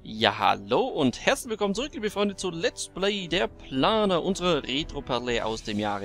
Ja, hallo und herzlich willkommen zurück, liebe Freunde, zu Let's Play der Planer, unsere Retro-Perle aus dem Jahre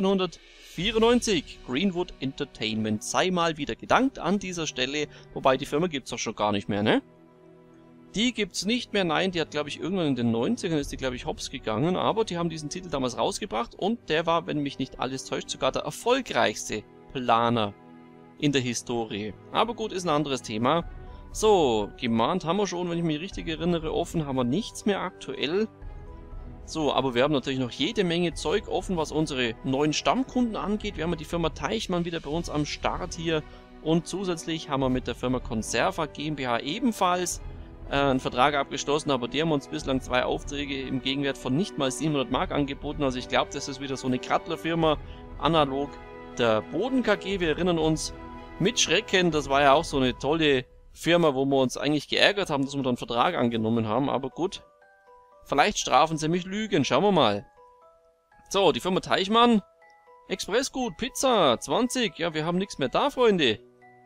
1994. Greenwood Entertainment, sei mal wieder gedankt an dieser Stelle, wobei die Firma gibt's doch schon gar nicht mehr, ne? Die gibt's nicht mehr, nein, die hat, glaube ich, irgendwann in den 90ern ist die, glaube ich, hops gegangen, aber die haben diesen Titel damals rausgebracht und der war, wenn mich nicht alles täuscht, sogar der erfolgreichste Planer in der Historie. Aber gut, ist ein anderes Thema. So, gemahnt haben wir schon, wenn ich mich richtig erinnere. Offen haben wir nichts mehr aktuell. So, aber wir haben natürlich noch jede Menge Zeug offen, was unsere neuen Stammkunden angeht. Wir haben die Firma Teichmann wieder bei uns am Start hier. Und zusätzlich haben wir mit der Firma Conserva GmbH ebenfalls einen Vertrag abgeschlossen. Aber die haben uns bislang 2 Aufträge im Gegenwert von nicht mal 700 Mark angeboten. Also ich glaube, das ist wieder so eine Krattler-Firma, analog der Boden KG. Wir erinnern uns mit Schrecken, das war ja auch so eine tolle Firma, wo wir uns eigentlich geärgert haben, dass wir dann einen Vertrag angenommen haben, aber gut. Vielleicht strafen sie mich Lügen, schauen wir mal. So, die Firma Teichmann. Expressgut, Pizza, 20. Ja, wir haben nichts mehr da, Freunde.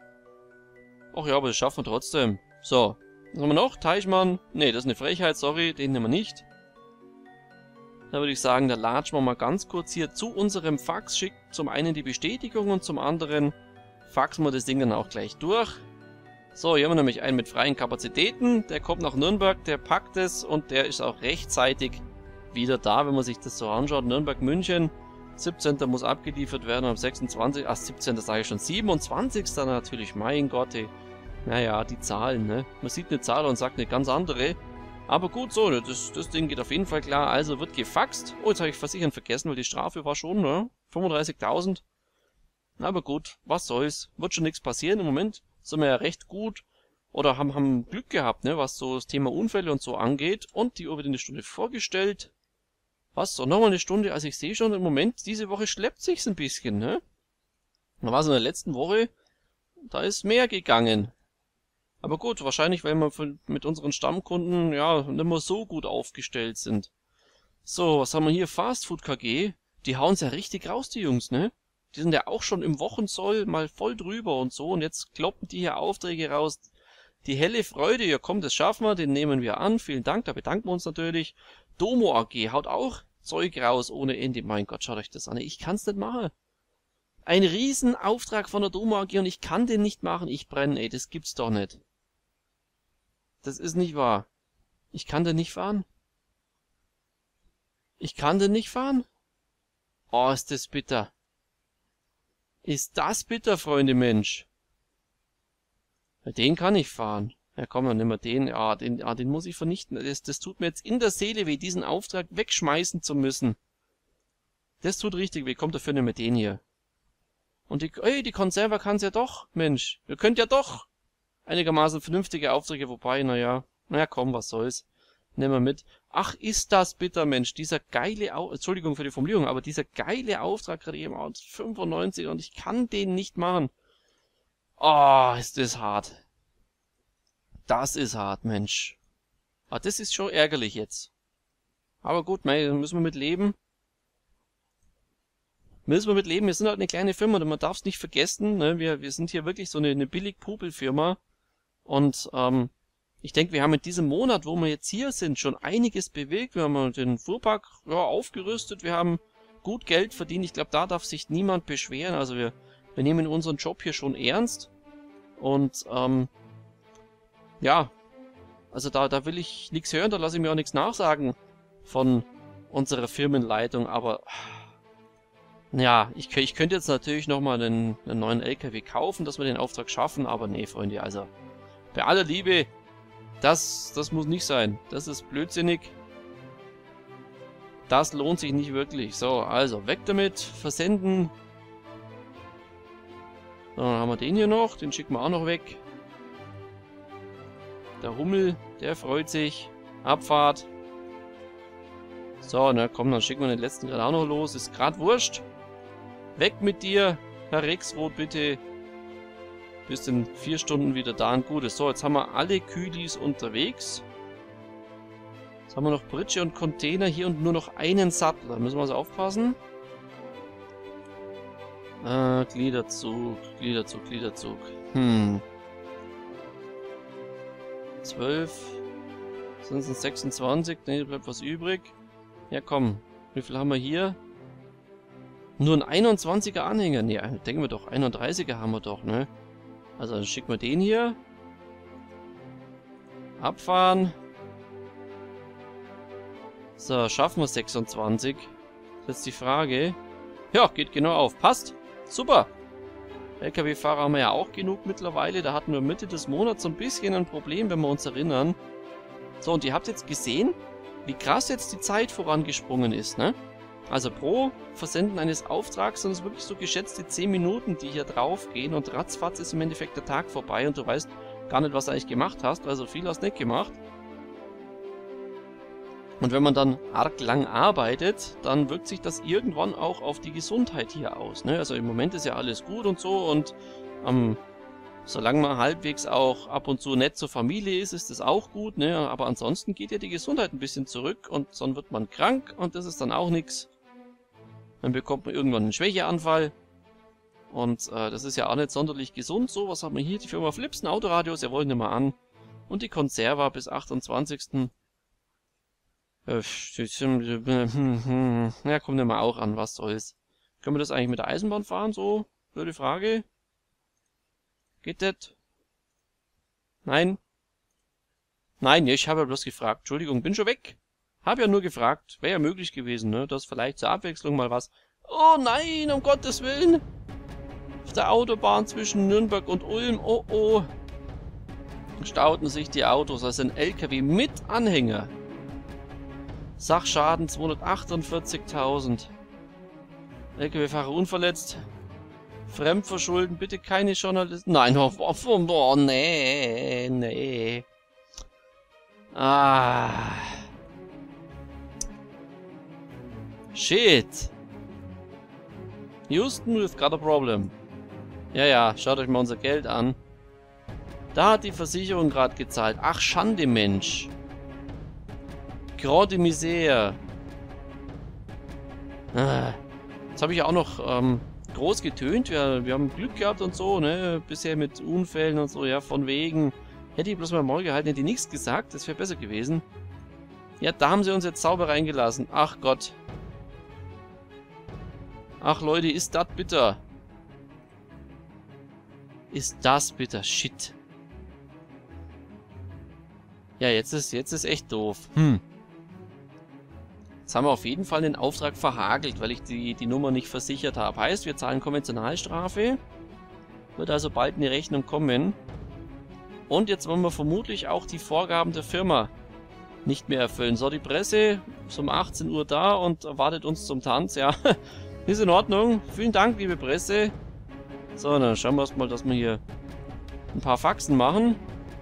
Ach ja, aber das schaffen wir trotzdem. So, was haben wir noch? Teichmann. Ne, das ist eine Frechheit, sorry, den nehmen wir nicht. Da würde ich sagen, da latschen wir mal ganz kurz hier zu unserem Fax, schickt zum einen die Bestätigung und zum anderen faxen wir das Ding dann auch gleich durch. So, hier haben wir nämlich einen mit freien Kapazitäten, der kommt nach Nürnberg, der packt es und der ist auch rechtzeitig wieder da, wenn man sich das so anschaut. Nürnberg-München, 17. muss abgeliefert werden, am 26. 17. sage ich schon, 27. natürlich, mein Gott, ey. Naja, die Zahlen, ne? Man sieht eine Zahl und sagt eine ganz andere. Aber gut, so, das Ding geht auf jeden Fall klar, also wird gefaxt. Oh, jetzt habe ich versichern vergessen, weil die Strafe war schon, ne? 35.000. Aber gut, was soll's, wird schon nichts passieren im Moment. Sind wir ja recht gut oder haben Glück gehabt, ne, was so das Thema Unfälle und so angeht. Und die Uhr wird in eine Stunde vorgestellt. Was, so nochmal eine Stunde? Also ich sehe schon im Moment, diese Woche schleppt sich's ein bisschen, ne? Da war es in der letzten Woche, da ist mehr gegangen. Aber gut, wahrscheinlich, weil wir mit unseren Stammkunden, ja, nicht mehr so gut aufgestellt sind. So, was haben wir hier? Fastfood KG. Die hauen's ja richtig raus, die Jungs, ne? Die sind ja auch schon im Wochensoll mal voll drüber und so. Und jetzt kloppen die hier Aufträge raus. Die helle Freude, ja komm, das schaffen wir, den nehmen wir an. Vielen Dank, da bedanken wir uns natürlich. Domo AG haut auch Zeug raus ohne Ende. Mein Gott, schaut euch das an. Ich kann's nicht machen. Ein Riesenauftrag von der Domo AG und ich kann den nicht machen. Ich brenne, ey, das gibt's doch nicht. Das ist nicht wahr. Ich kann den nicht fahren. Ich kann den nicht fahren. Oh, ist das bitter. Ist das bitter, Freunde, Mensch. Den kann ich fahren. Ja komm, dann nehmen wir den. Ja, den muss ich vernichten. Das tut mir jetzt in der Seele weh, diesen Auftrag wegschmeißen zu müssen. Das tut richtig weh. Kommt dafür nehmen wir den hier. Und die Conserva kann's ja doch, Mensch. Ihr könnt ja doch einigermaßen vernünftige Aufträge, wobei, naja komm, was soll's. Nehmen wir mit. Ach, ist das bitter, Mensch. Dieser geile Entschuldigung für die Formulierung, aber dieser geile Auftrag gerade eben aus 95 und ich kann den nicht machen. Oh, ist das hart. Das ist hart, Mensch. Ah, das ist schon ärgerlich jetzt. Aber gut, müssen wir mit leben. Müssen wir mit leben. Wir sind halt eine kleine Firma und man darf es nicht vergessen. Ne? Wir sind hier wirklich so eine Billig-Pupel-Firma. Und, ich denke, wir haben in diesem Monat, wo wir jetzt hier sind, schon einiges bewegt. Wir haben den Fuhrpark aufgerüstet, wir haben gut Geld verdient. Ich glaube, da darf sich niemand beschweren. Also wir nehmen unseren Job hier schon ernst. Und ja, also da will ich nichts hören, da lasse ich mir auch nichts nachsagen von unserer Firmenleitung. Aber ja, ich könnte jetzt natürlich nochmal einen neuen LKW kaufen, dass wir den Auftrag schaffen. Aber nee, Freunde, also bei aller Liebe, das muss nicht sein. Das ist blödsinnig. Das lohnt sich nicht wirklich. So, also weg damit. Versenden. So, dann haben wir den hier noch. Den schicken wir auch noch weg. Der Hummel, der freut sich. Abfahrt. So, na komm, dann schicken wir den letzten gerade auch noch los. Ist gerade wurscht. Weg mit dir, Herr Rexroth, bitte. Bist in 4 Stunden wieder da und Gutes. So, jetzt haben wir alle Kühlis unterwegs. Jetzt haben wir noch Britsche und Container hier und nur noch einen Sattler. Müssen wir also aufpassen. Gliederzug. 12. Sind es 26? Ne, bleibt was übrig. Ja, komm. Wie viel haben wir hier? Nur ein 21er Anhänger. Ne, denken wir doch. 31er haben wir doch, ne? Also, dann schicken wir den hier. Abfahren. So, schaffen wir 26? Das ist die Frage. Ja, geht genau auf. Passt. Super. LKW-Fahrer haben wir ja auch genug mittlerweile. Da hatten wir Mitte des Monats so ein bisschen ein Problem, wenn wir uns erinnern. So, und ihr habt jetzt gesehen, wie krass jetzt die Zeit vorangesprungen ist, ne? Also pro Versenden eines Auftrags sind es wirklich so geschätzte 10 Minuten, die hier drauf gehen. Und ratzfatz ist im Endeffekt der Tag vorbei und du weißt gar nicht, was du eigentlich gemacht hast. Also viel hast du nicht gemacht. Und wenn man dann arg lang arbeitet, dann wirkt sich das irgendwann auch auf die Gesundheit hier aus, ne? Also im Moment ist ja alles gut und so und solange man halbwegs auch ab und zu nett zur Familie ist, ist das auch gut, ne? Aber ansonsten geht ja die Gesundheit ein bisschen zurück und dann wird man krank und das ist dann auch nichts. Dann bekommt man irgendwann einen Schwächeanfall und das ist ja auch nicht sonderlich gesund. So, was haben wir hier? Die Firma Philips, ein Autoradios, ja, wollen wir mal an. Und die Conserva bis 28. Ja, kommt ja mal auch an, was soll's. Können wir das eigentlich mit der Eisenbahn fahren, so? Blöde Frage. Geht das? Nein? Nein, ich habe ja bloß gefragt. Entschuldigung, bin schon weg. Hab ja nur gefragt. Wäre ja möglich gewesen, ne? Das vielleicht zur Abwechslung mal was. Oh nein, um Gottes Willen. Auf der Autobahn zwischen Nürnberg und Ulm. Oh oh. Stauten sich die Autos. Also ein LKW mit Anhänger. Sachschaden 248.000. LKW-Fahrer unverletzt. Fremdverschulden, bitte keine Journalisten. Nein, oh, nee, nee. Ah. Shit. Houston, we've got a problem. Ja, ja, schaut euch mal unser Geld an. Da hat die Versicherung gerade gezahlt. Ach, Schande, Mensch. Grande Misère. Ah. Jetzt habe ich ja auch noch groß getönt. Wir haben Glück gehabt und so, ne? Bisher mit Unfällen und so, ja, von wegen. Hätte ich bloß mal Maul gehalten, hätte ich nichts gesagt. Das wäre besser gewesen. Ja, da haben sie uns jetzt sauber reingelassen. Ach Gott. Ach Leute, ist das bitter. Ist das bitter. Shit. Ja, jetzt ist echt doof. Jetzt haben wir auf jeden Fall den Auftrag verhagelt, weil ich die Nummer nicht versichert habe. Heißt, wir zahlen Konventionalstrafe. Wird also bald eine Rechnung kommen. Und jetzt wollen wir vermutlich auch die Vorgaben der Firma nicht mehr erfüllen. So, die Presse ist um 18 Uhr da und erwartet uns zum Tanz. Ja, ist in Ordnung. Vielen Dank, liebe Presse. So, dann schauen wir erstmal, dass wir hier ein paar Faxen machen.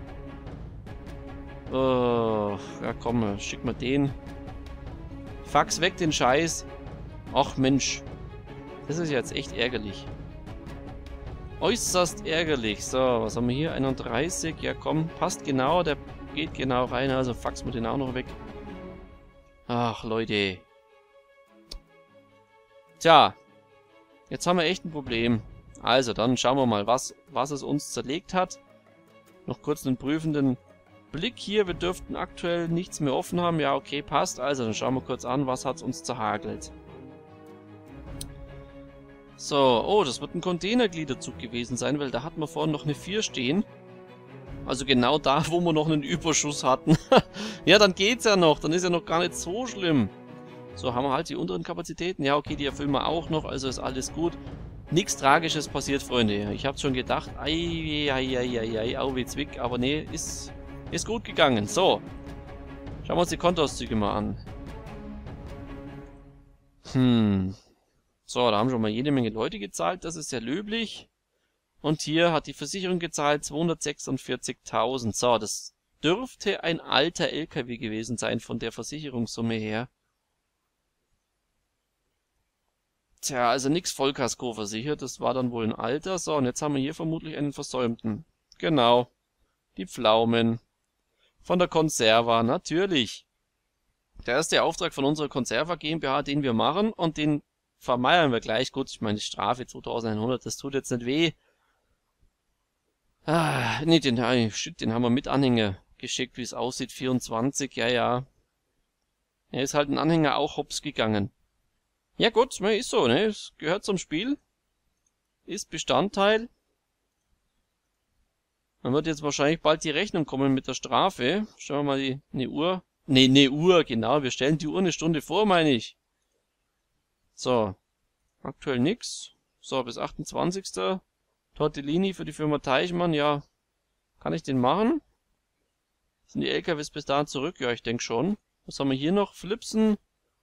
Ja komm, schick mal den. Fax weg den Scheiß. Ach Mensch. Das ist jetzt echt ärgerlich. Äußerst ärgerlich. So, was haben wir hier? 31. Ja komm, passt genau. Der geht genau rein. Also faxen wir den auch noch weg. Ach Leute. Tja. Jetzt haben wir echt ein Problem. Also, dann schauen wir mal, was es uns zerlegt hat. Noch kurz einen prüfenden Blick hier. Wir dürften aktuell nichts mehr offen haben. Ja, okay, passt. Also, dann schauen wir kurz an, was hat es uns zerhagelt. So, oh, das wird ein Containergliederzug gewesen sein, weil da hatten wir vorhin noch eine 4 stehen. Also genau da, wo wir noch einen Überschuss hatten. Ja, dann geht's ja noch. Dann ist ja noch gar nicht so schlimm. So, haben wir halt die unteren Kapazitäten. Ja, okay, die erfüllen wir auch noch. Also ist alles gut. Nichts Tragisches passiert, Freunde. Ich hab's schon gedacht. Au wie Zwick. Aber nee, ist gut gegangen. So. Schauen wir uns die Kontoauszüge mal an. So, da haben schon mal jede Menge Leute gezahlt. Das ist sehr löblich. Und hier hat die Versicherung gezahlt 246.000. So, das dürfte ein alter LKW gewesen sein von der Versicherungssumme her. Tja, also nichts Vollkasko versichert. Das war dann wohl ein alter. So, und jetzt haben wir hier vermutlich einen versäumten. Genau. Die Pflaumen. Von der Conserva, natürlich. Der erste Auftrag von unserer Conserva GmbH, den wir machen. Und den vermeiern wir gleich. Gut, ich meine, die Strafe 2100, das tut jetzt nicht weh. Ah, nee, den haben wir mit Anhänger geschickt, wie es aussieht. 24, ja, ja. Er ist halt ein Anhänger auch hops gegangen. Ja gut, ist so, ne? Es gehört zum Spiel. Ist Bestandteil. Dann wird jetzt wahrscheinlich bald die Rechnung kommen mit der Strafe. Schauen wir mal eine Uhr. Ne, eine Uhr, genau. Wir stellen die Uhr eine Stunde vor, meine ich. So. Aktuell nix. So, bis 28. Tortellini für die Firma Teichmann. Ja, kann ich den machen? Sind die LKWs bis dahin zurück? Ja, ich denke schon. Was haben wir hier noch? Flipsen.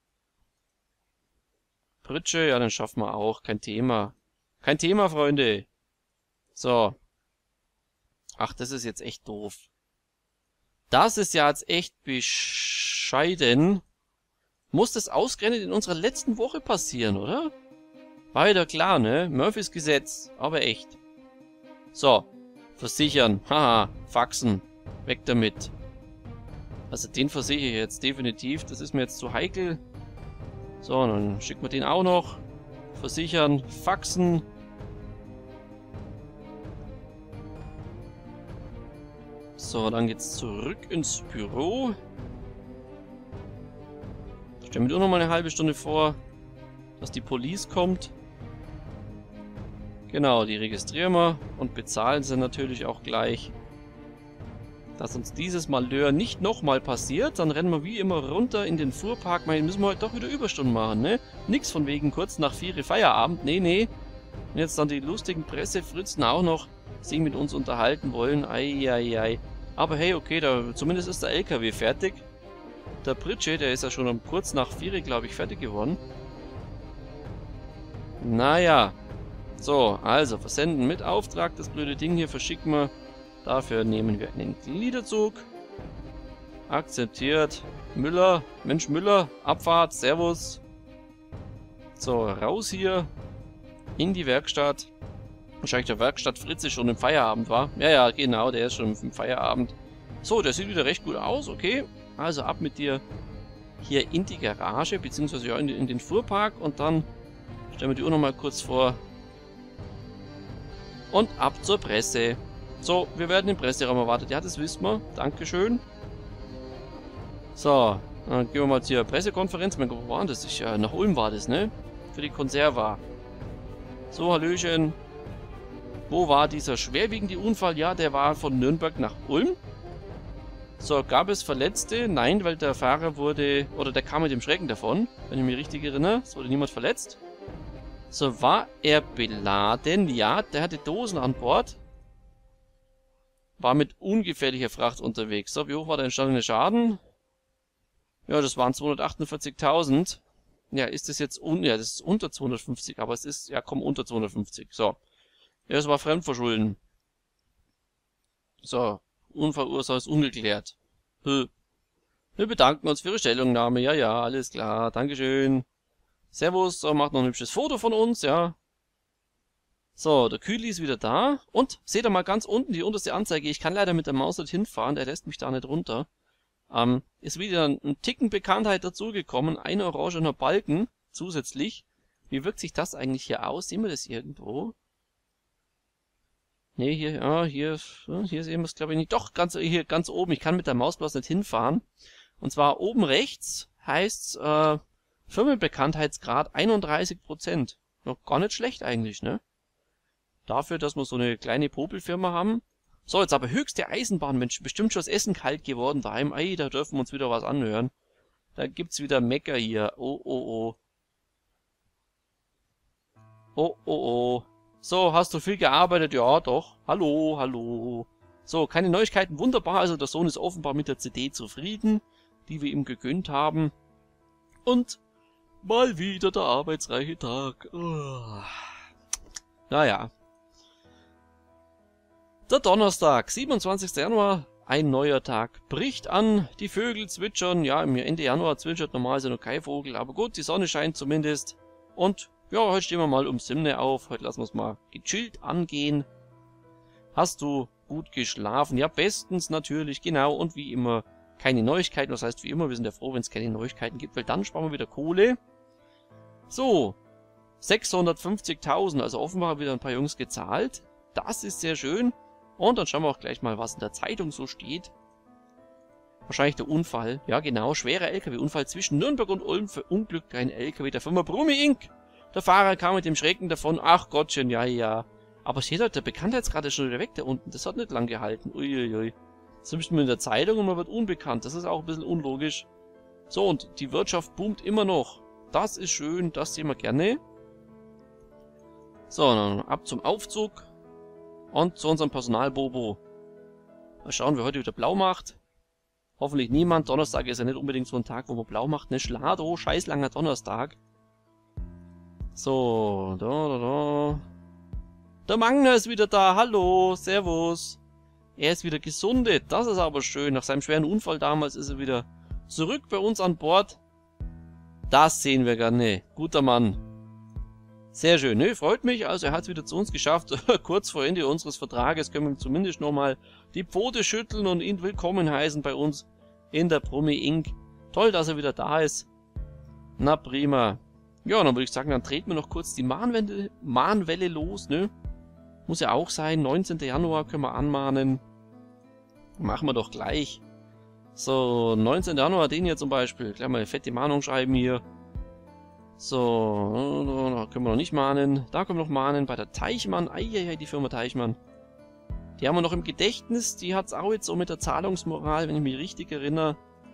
Pritsche, ja, dann schaffen wir auch. Kein Thema. Kein Thema, Freunde. So. Ach, das ist jetzt echt doof. Das ist ja jetzt echt bescheiden. Muss das ausgerechnet in unserer letzten Woche passieren, oder? War wieder klar, ne? Murphys Gesetz. Aber echt. So. Versichern. Haha. Faxen. Weg damit. Also den versichere ich jetzt definitiv. Das ist mir jetzt zu heikel. So, dann schicken wir den auch noch. Versichern. Faxen. So, dann geht's zurück ins Büro. Stellen wir nur noch mal eine halbe Stunde vor, dass die Police kommt. Genau, die registrieren wir und bezahlen sie natürlich auch gleich. Dass uns dieses Malheur nicht nochmal passiert, dann rennen wir wie immer runter in den Fuhrpark. Dann müssen wir heute doch wieder Überstunden machen, ne? Nix von wegen kurz nach 4 Feierabend, nee, nee. Und jetzt dann die lustigen Pressefritzen auch noch sich mit uns unterhalten wollen. Eieiei. Aber hey, okay, zumindest ist der LKW fertig. Der Pritsche, der ist ja schon um kurz nach 4, glaube ich, fertig geworden. Naja. So, also versenden mit Auftrag. Das blöde Ding hier verschicken wir. Dafür nehmen wir einen Gliederzug. Akzeptiert. Müller. Mensch Müller. Abfahrt. Servus. So, raus hier. In die Werkstatt. Wahrscheinlich der Werkstatt Fritze schon im Feierabend war. Ja, ja, genau, der ist schon im Feierabend. So, der sieht wieder recht gut aus, okay. Also ab mit dir hier in die Garage, beziehungsweise ja in den Fuhrpark. Und dann stellen wir die Uhr nochmal kurz vor. Und ab zur Presse. So, wir werden im Presseraum erwartet. Ja, das wissen wir. Dankeschön. So, dann gehen wir mal zur Pressekonferenz. Wo war das? Nach Ulm war das, ne? Für die Konserva. So, Hallöchen. Wo war dieser schwerwiegende Unfall? Ja, der war von Nürnberg nach Ulm. So, gab es Verletzte? Nein, weil der Fahrer wurde, oder der kam mit dem Schrecken davon, wenn ich mich richtig erinnere. Es wurde niemand verletzt. So, war er beladen? Ja, der hatte Dosen an Bord. War mit ungefährlicher Fracht unterwegs. So, wie hoch war der entstandene Schaden? Ja, das waren 248.000. Ja, ist das jetzt ja, das ist unter 250, aber es ist, ja komm, unter 250. So. Ja, es war Fremdverschulden. So, Unfallursache ist ungeklärt. Wir bedanken uns für Ihre Stellungnahme. Ja, ja, alles klar. Dankeschön. Servus, so, macht noch ein hübsches Foto von uns, ja. So, der Kühli ist wieder da. Und, seht ihr mal ganz unten, die unterste Anzeige. Ich kann leider mit der Maus nicht hinfahren, der lässt mich da nicht runter. Ist wieder ein Ticken Bekanntheit dazugekommen. Ein orangener Balken zusätzlich. Wie wirkt sich das eigentlich hier aus? Sehen wir das irgendwo? Ne, hier, ja, hier sehen wir es glaube ich nicht. Doch, hier ganz oben. Ich kann mit der Maus bloß nicht hinfahren. Und zwar oben rechts heißt's Firmenbekanntheitsgrad 31%. Noch gar nicht schlecht eigentlich, ne? Dafür, dass wir so eine kleine Popelfirma haben. So, jetzt aber höchste Eisenbahn, Mensch, bestimmt schon das Essen kalt geworden daheim. Ey, da dürfen wir uns wieder was anhören. Da gibt's wieder Mecker hier. Oh, oh, oh. Oh, oh, oh. So, hast du viel gearbeitet? Ja, doch. Hallo, hallo. So, keine Neuigkeiten. Wunderbar. Also der Sohn ist offenbar mit der CD zufrieden, die wir ihm gegönnt haben. Und mal wieder der arbeitsreiche Tag. Oh. Naja. Der Donnerstag, 27. Januar, ein neuer Tag bricht an. Die Vögel zwitschern. Ja, Ende Januar zwitschert normalerweise noch kein Vogel. Aber gut, die Sonne scheint zumindest. Und ja, heute stehen wir mal um 7 auf. Heute lassen wir es mal gechillt angehen. Hast du gut geschlafen? Ja, bestens natürlich, genau. Und wie immer, keine Neuigkeiten. Das heißt, wie immer, wir sind ja froh, wenn es keine Neuigkeiten gibt, weil dann sparen wir wieder Kohle. So, 650.000, also offenbar wieder ein paar Jungs gezahlt. Das ist sehr schön. Und dann schauen wir auch gleich mal, was in der Zeitung so steht. Wahrscheinlich der Unfall. Ja, genau. Schwerer LKW-Unfall zwischen Nürnberg und Ulm verunglückt ein LKW der Firma Brummi Inc. Der Fahrer kam mit dem Schrecken davon. Ach Gottchen, ja, ja. Aber steht halt der Bekanntheitsgrad ist schon wieder weg da unten. Das hat nicht lang gehalten. Uiuiui. Jetzt sind wir in der Zeitung und man wird unbekannt. Das ist auch ein bisschen unlogisch. So, und die Wirtschaft boomt immer noch. Das ist schön. Das sehen wir gerne. So, dann ab zum Aufzug. Und zu unserem Personalbobo. Mal schauen, wer heute wieder blau macht. Hoffentlich niemand. Donnerstag ist ja nicht unbedingt so ein Tag, wo man blau macht. Ne, Schlado, scheiß langer Donnerstag. So, da. Der Magner ist wieder da. Hallo, servus. Er ist wieder gesundet. Das ist aber schön. Nach seinem schweren Unfall damals ist er wieder zurück bei uns an Bord. Das sehen wir gerne. Guter Mann. Sehr schön. Ne, freut mich. Also er hat es wieder zu uns geschafft. Kurz vor Ende unseres Vertrages können wir ihm zumindest nochmal die Pfote schütteln und ihn willkommen heißen bei uns in der Brummi Inc. Toll, dass er wieder da ist. Na prima. Ja, dann würde ich sagen, dann treten wir noch kurz die Mahnwelle los, ne? Muss ja auch sein. 19. Januar können wir anmahnen. Machen wir doch gleich. So, 19. Januar, den hier zum Beispiel. Gleich mal eine fette Mahnung schreiben hier. So, da können wir noch nicht mahnen. Da können wir noch mahnen bei der Teichmann. Eieiei, die Firma Teichmann. Die haben wir noch im Gedächtnis. Die hat es auch jetzt so mit der Zahlungsmoral, wenn ich mich richtig erinnere.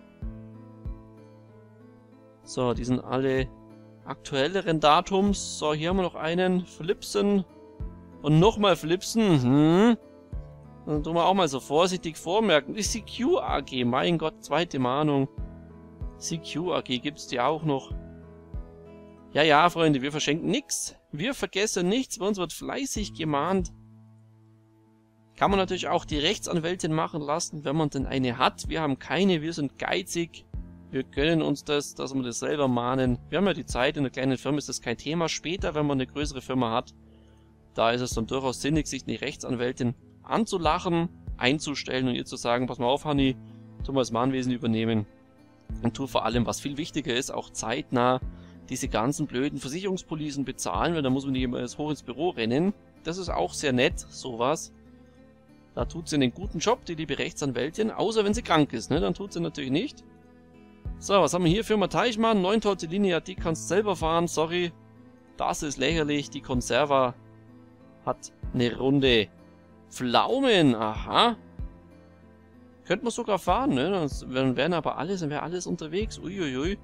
So, die sind alle aktuelleren Datums. So, hier haben wir noch einen. Flipsen. Und nochmal Flipsen. Dann tun wir auch mal so vorsichtig vormerken. Die CQ AG, mein Gott, zweite Mahnung. CQ AG gibt's die auch noch. Ja, ja, Freunde, wir verschenken nichts. Wir vergessen nichts. Bei uns wird fleißig gemahnt. Kann man natürlich auch die Rechtsanwältin machen lassen, wenn man denn eine hat. Wir haben keine, wir sind geizig. Wir gönnen uns das, dass wir das selber mahnen. Wir haben ja die Zeit, in einer kleinen Firma ist das kein Thema. Später, wenn man eine größere Firma hat, da ist es dann durchaus sinnig, sich eine Rechtsanwältin anzulachen, einzustellen und ihr zu sagen, pass mal auf, Hanni, tu mal das Mahnwesen übernehmen. Und tu vor allem, was viel wichtiger ist, auch zeitnah diese ganzen blöden Versicherungspolicen bezahlen, weil da muss man nicht immer hoch ins Büro rennen. Das ist auch sehr nett, sowas. Da tut sie einen guten Job, die liebe Rechtsanwältin, außer wenn sie krank ist, ne? Dann tut sie natürlich nicht. So, was haben wir hier? Firma Teichmann, 9 Tortellini, die kannst du selber fahren, sorry. Das ist lächerlich, die Conserva hat eine Runde Pflaumen, aha. Könnte man sogar fahren, ne? Dann wären aber alles, dann wäre alles unterwegs, uiuiui.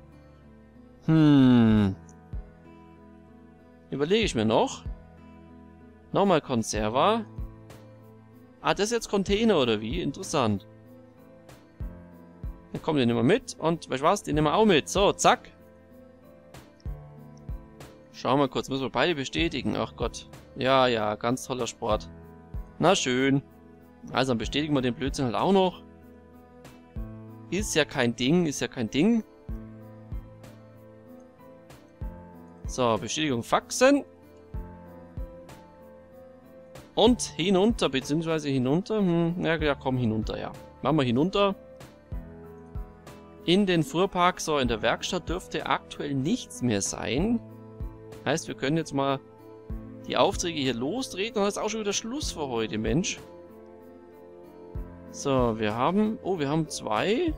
Überlege ich mir noch. Nochmal Conserva. Ah, das ist jetzt Container oder wie? Interessant. Dann kommen den nehmen wir mit und weißt du was, den nehmen wir auch mit. So, zack. Schauen wir kurz, müssen wir beide bestätigen. Ach Gott. Ja, ja, ganz toller Sport. Na schön. Also dann bestätigen wir den Blödsinn halt auch noch. Ist ja kein Ding, ist ja kein Ding. So, Bestätigung faxen. Und hinunter, beziehungsweise hinunter. Ja, komm, hinunter, ja. Machen wir hinunter. In den Fuhrpark, so, in der Werkstatt dürfte aktuell nichts mehr sein. Heißt, wir können jetzt mal die Aufträge hier lostreten. Und das ist auch schon wieder Schluss für heute, Mensch. So, wir haben... Oh, wir haben 2.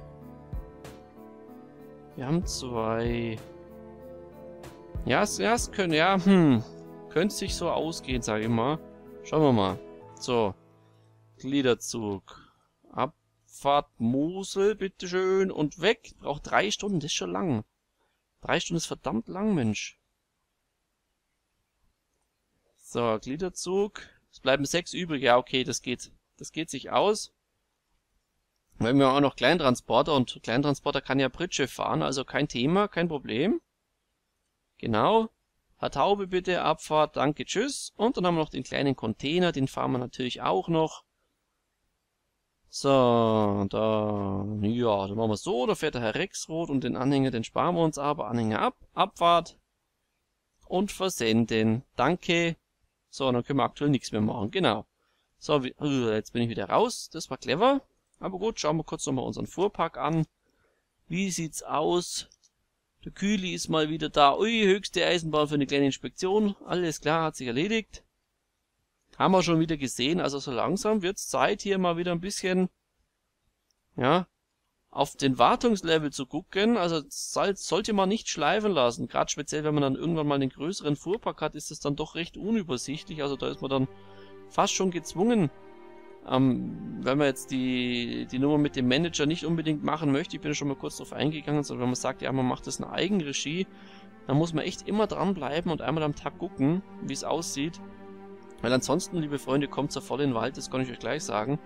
Wir haben 2... Ja, es könnte... Ja, könnte sich so ausgehen, sage ich mal. Schauen wir mal. So. Gliederzug. Abfahrt Mosel, bitteschön. Und weg. Braucht 3 Stunden. Das ist schon lang. 3 Stunden ist verdammt lang, Mensch. So, Gliederzug. Es bleiben 6 übrig. Ja, okay, das geht. Das geht sich aus. Wir haben ja auch noch Kleintransporter. Und Kleintransporter kann ja Pritsche fahren. Also kein Thema, kein Problem. Genau. Herr Taube bitte, Abfahrt, danke, tschüss. Und dann haben wir noch den kleinen Container, den fahren wir natürlich auch noch. So, da, ja, dann machen wir so, da fährt der Herr Rexroth und den Anhänger, den sparen wir uns aber. Anhänger ab, Abfahrt und versenden. Danke. So, dann können wir aktuell nichts mehr machen, genau. So, jetzt bin ich wieder raus, das war clever. Aber gut, schauen wir kurz nochmal unseren Fuhrpark an. Wie sieht's aus? Der Kühli ist mal wieder da. Ui, höchste Eisenbahn für eine kleine Inspektion. Alles klar, hat sich erledigt. Haben wir schon wieder gesehen. Also so langsam wird's Zeit, hier mal wieder ein bisschen, ja, auf den Wartungslevel zu gucken. Also sollte man nicht schleifen lassen. Gerade speziell, wenn man dann irgendwann mal einen größeren Fuhrpark hat, ist es dann doch recht unübersichtlich. Also da ist man dann fast schon gezwungen, wenn man jetzt die Nummer mit dem Manager nicht unbedingt machen möchte. Ich bin ja schon mal kurz drauf eingegangen. Also wenn man sagt, ja, man macht das in Eigenregie, dann muss man echt immer dranbleiben und einmal am Tag gucken, wie es aussieht. Weil ansonsten, liebe Freunde, kommt es ja voll in den Wald, das kann ich euch gleich sagen.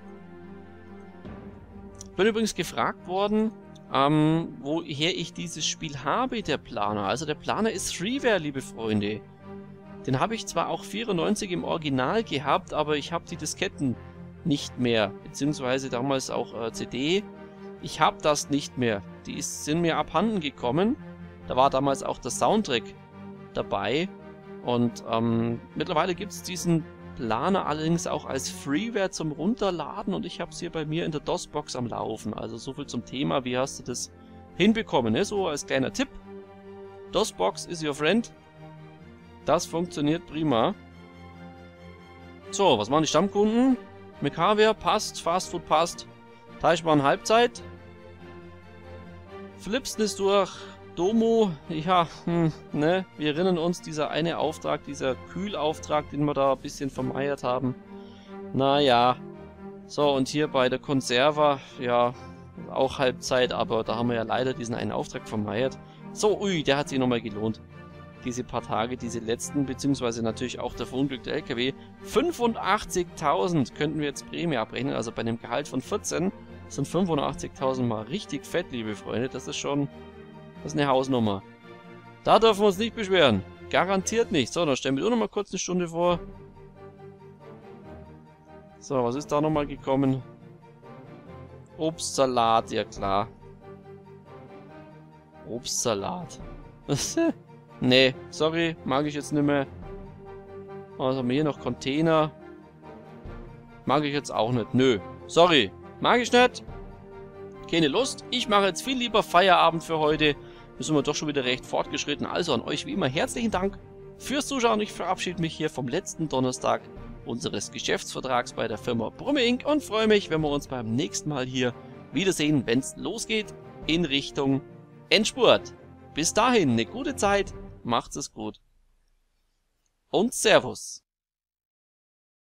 Ich bin übrigens gefragt worden, woher ich dieses Spiel habe, der Planer. Also der Planer ist Freeware, liebe Freunde. Den habe ich zwar auch 94 im Original gehabt, aber ich habe die Disketten nicht mehr. Beziehungsweise damals auch CD. Ich habe das nicht mehr. Die sind mir abhanden gekommen. Da war damals auch der Soundtrack dabei. Und mittlerweile gibt es diesen Planer allerdings auch als Freeware zum Runterladen und ich habe es hier bei mir in der DOS-Box am Laufen. Also so viel zum Thema, wie hast du das hinbekommen, ne? So als kleiner Tipp. DOS-Box is your friend. Das funktioniert prima. So, was machen die Stammkunden? Mekaware passt, Fastfood passt. Teichmann Halbzeit. Flipsen ist durch. Domo, ja, ne, wir erinnern uns, dieser eine Auftrag, dieser Kühlauftrag, den wir da ein bisschen vermeiert haben. Naja, so und hier bei der Conserva, ja, auch Halbzeit, aber da haben wir ja leider diesen einen Auftrag vermeiert. So, ui, der hat sich nochmal gelohnt. Diese paar Tage, diese letzten, beziehungsweise natürlich auch der verunglückte LKW. 85.000 könnten wir jetzt Prämie abrechnen, also bei einem Gehalt von 14 sind 85.000 mal richtig fett, liebe Freunde, das ist schon... Das ist eine Hausnummer. Da dürfen wir uns nicht beschweren. Garantiert nicht. So, dann stellen wir nur noch mal kurz eine Stunde vor. So, was ist da nochmal gekommen? Obstsalat, ja klar. Obstsalat. Nee, sorry, mag ich jetzt nicht mehr. Was haben wir hier noch? Container. Mag ich jetzt auch nicht. Nö, sorry, mag ich nicht. Keine Lust. Ich mache jetzt viel lieber Feierabend für heute. Wir sind doch schon wieder recht fortgeschritten. Also an euch wie immer herzlichen Dank fürs Zuschauen. Ich verabschiede mich hier vom letzten Donnerstag unseres Geschäftsvertrags bei der Firma Brumme Inc. und freue mich, wenn wir uns beim nächsten Mal hier wiedersehen, wenn es losgeht in Richtung Endspurt. Bis dahin eine gute Zeit, macht's es gut und Servus.